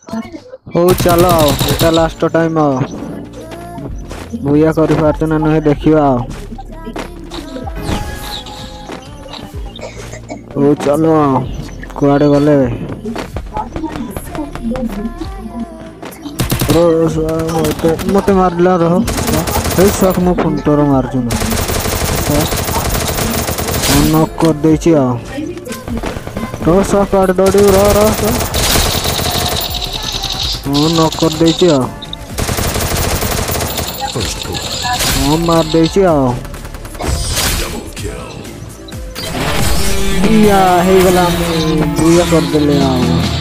हो चलो एटा last time बुया कर पारछ ना नहीं देखिबा। हो चलो कुआडे गले मते मारला रहो हे शक मो फुंटरो मारछु ना नॉक कर देछि आ तो शक आड़ दौड़ी रो नॉक कर देछि आ मार देछि आ या हे गला बुया कर देले आ